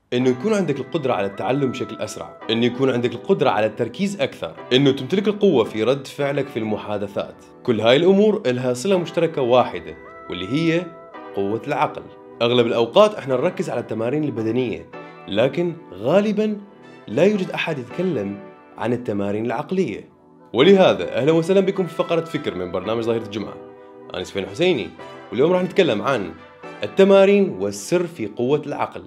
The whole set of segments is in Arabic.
انه يكون عندك القدرة على التعلم بشكل اسرع، انه يكون عندك القدرة على التركيز اكثر، انه تمتلك القوة في رد فعلك في المحادثات. كل هاي الامور لها صلة مشتركة واحدة، واللي هي قوة العقل. اغلب الاوقات احنا نركز على التمارين البدنية، لكن غالبا لا يوجد احد يتكلم عن التمارين العقلية. ولهذا اهلا وسهلا بكم في فقرة فكر من برنامج ظاهرة الجمعة. انا سفيان حسيني، واليوم راح نتكلم عن التمارين والسر في قوة العقل.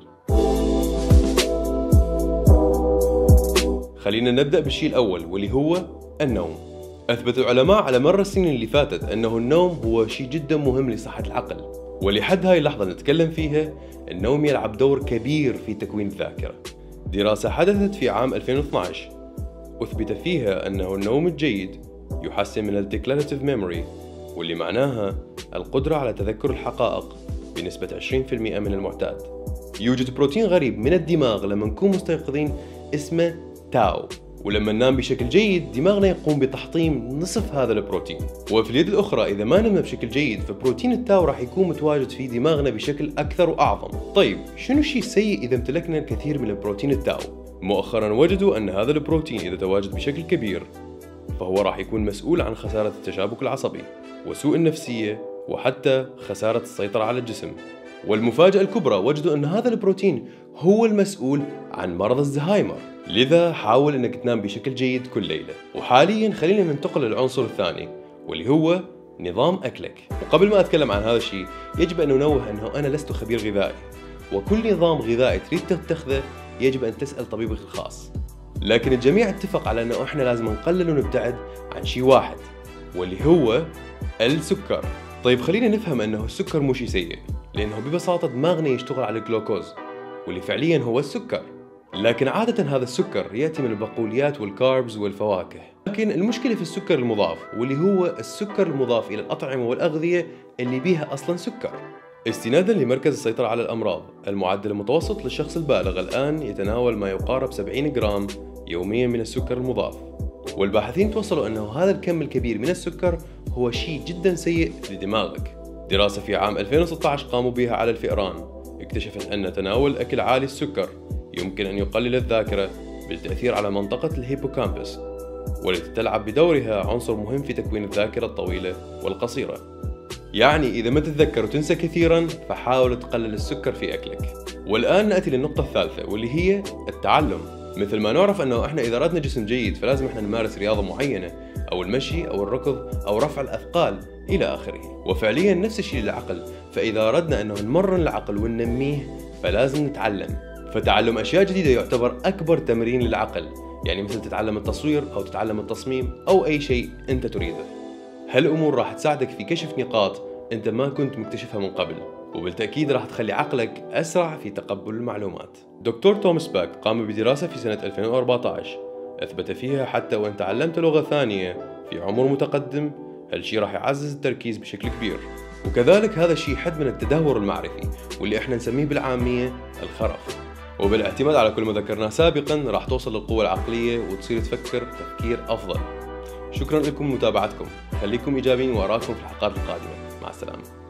خلينا نبدأ بالشيء الأول، واللي هو النوم. أثبت العلماء على مر السنين اللي فاتت أنه النوم هو شيء جدا مهم لصحة العقل، ولحد هاي اللحظة نتكلم فيها النوم يلعب دور كبير في تكوين الذاكرة. دراسة حدثت في عام 2012 أثبت فيها أنه النوم الجيد يحسن من الديكلاراتيف ميموري، واللي معناها القدرة على تذكر الحقائق بنسبة 20% من المعتاد. يوجد بروتين غريب من الدماغ لما نكون مستيقظين اسمه تاو، ولما ننام بشكل جيد دماغنا يقوم بتحطيم نصف هذا البروتين. وفي اليد الأخرى إذا ما نمنا بشكل جيد فبروتين التاو راح يكون متواجد في دماغنا بشكل أكثر وأعظم. طيب شنو الشيء السيء إذا امتلكنا الكثير من البروتين التاو؟ مؤخرا وجدوا أن هذا البروتين إذا تواجد بشكل كبير فهو راح يكون مسؤول عن خسارة التشابك العصبي وسوء النفسية وحتى خسارة السيطرة على الجسم. والمفاجأة الكبرى وجدوا أن هذا البروتين هو المسؤول عن مرض الزهايمر. لذا حاول أنك تنام بشكل جيد كل ليلة. وحاليا خلينا ننتقل للعنصر الثاني، واللي هو نظام أكلك. وقبل ما أتكلم عن هذا الشيء يجب أن ننوه أنه أنا لست خبير غذائي، وكل نظام غذائي تريد تتخذه يجب أن تسأل طبيبك الخاص. لكن الجميع اتفق على أنه إحنا لازم نقلل ونبتعد عن شيء واحد، واللي هو السكر. طيب خلينا نفهم أنه السكر مو شيء سيء، لأنه ببساطة دماغنا يشتغل على الجلوكوز واللي فعليا هو السكر. لكن عادة هذا السكر يأتي من البقوليات والكاربز والفواكه. لكن المشكلة في السكر المضاف، واللي هو السكر المضاف إلى الأطعمة والأغذية اللي بيها أصلا سكر. استنادا لمركز السيطرة على الأمراض، المعدل المتوسط للشخص البالغ الآن يتناول ما يقارب 70 جرام يوميا من السكر المضاف. والباحثين توصلوا أنه هذا الكم الكبير من السكر هو شيء جدا سيء لدماغك. دراسة في عام 2016 قاموا بها على الفئران اكتشفت أن تناول أكل عالي السكر يمكن أن يقلل الذاكرة بالتأثير على منطقة الهيبوكامبس، والتي تلعب بدورها عنصر مهم في تكوين الذاكرة الطويلة والقصيرة. يعني إذا ما تتذكر وتنسى كثيرا فحاول تقلل السكر في أكلك. والآن نأتي للنقطة الثالثة، واللي هي التعلم. مثل ما نعرف أنه إحنا إذا أردنا جسم جيد فلازم إحنا نمارس رياضة معينة، أو المشي أو الركض أو رفع الأثقال إلى آخره. وفعليا نفس الشيء للعقل، فإذا أردنا أنه نمرن العقل وننميه فلازم نتعلم. فتعلم أشياء جديدة يعتبر أكبر تمرين للعقل، يعني مثل تتعلم التصوير أو تتعلم التصميم أو أي شيء أنت تريده. هالأمور راح تساعدك في كشف نقاط أنت ما كنت مكتشفها من قبل، وبالتأكيد راح تخلي عقلك أسرع في تقبل المعلومات. دكتور توماس باك قام بدراسة في سنة 2014 أثبت فيها حتى وإن تعلمت لغة ثانية في عمر متقدم هالشي راح يعزز التركيز بشكل كبير. وكذلك هذا الشيء حد من التدهور المعرفي، واللي احنا نسميه بالعامية الخرف. وبالاعتماد على كل ما ذكرناه سابقا راح توصل للقوة العقلية وتصير تفكر تفكير أفضل. شكرا لكم لمتابعتكم، خليكم إيجابيين وأراكم في الحلقات القادمة. مع السلامة.